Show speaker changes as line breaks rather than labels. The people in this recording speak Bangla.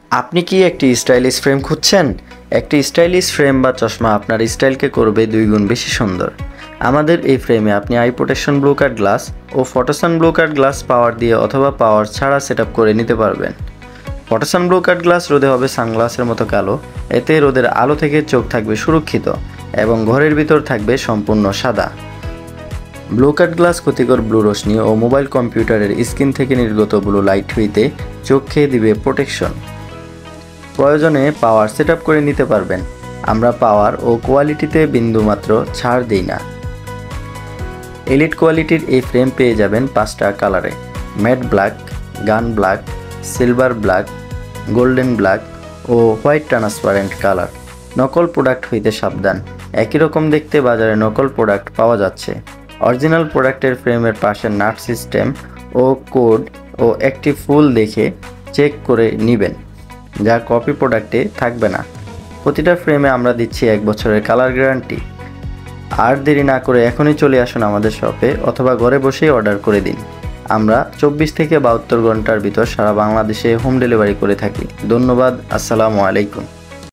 আপনি কি একটি স্টাইলিশ ফ্রেম খুঁজছেন? একটি স্টাইলিশ ফ্রেম বা চশমা আপনার স্টাইলকে করবে 2 গুণ বেশি সুন্দর। আমাদের এই ফ্রেমে আপনি eye protection blue cut glass ও photosun blue cut glass power দিয়ে অথবা পাওয়ার ছাড়া সেটআপ করে নিতে পারবেন। ফটোসান ব্লু কাট গ্লাস রোদে হবে সানগ্লাসের মতো কালো, এতে রোদের আলো থেকে চোখ থাকবে সুরক্ষিত এবং ঘরের ভিতর থাকবে সম্পূর্ণ সাদা। ব্লু কাট গ্লাস ক্ষতিকর ব্লু রশ্মি ও মোবাইল কম্পিউটারের স্ক্রিন থেকে নির্গত ব্লু লাইট হইতে চোখে দিবে প্রোটেকশন। প্রয়োজনে পাওয়ার সেটআপ করে নিতে পারবেন। আমরা পাওয়ার ও কোয়ালিটিতে বিন্দুমাত্র ছাড় দিই না। এলিট কোয়ালিটির এই ফ্রেম পেয়ে যাবেন 5টা কালারে: matt black, gun black, silver black, golden black ও হোয়াইট ট্রান্সপারেন্ট কালার। নকল প্রোডাক্ট হইতে সাবধান। একই রকম দেখতে বাজারে নকল প্রোডাক্ট পাওয়া যাচ্ছে। অরিজিনাল প্রোডাক্টের ফ্রেমের পাশে নাট সিস্টেম ও কোড ও একটি ফুল দেখে চেক করে নেবেন, যা কপি প্রোডাক্টে থাকবে না। প্রতিটা ফ্রেমে আমরা দিচ্ছি 1 বছরের কালার গ্যারান্টি। আর দেরি না করে এখনই চলে আসুন আমাদের শপে অথবা ঘরে বসেই অর্ডার করে দিন। আমরা 24 থেকে 72 ঘন্টার ভিতর সারা বাংলাদেশে হোম ডেলিভারি করে থাকি। ধন্যবাদ। আসসালামু আলাইকুম।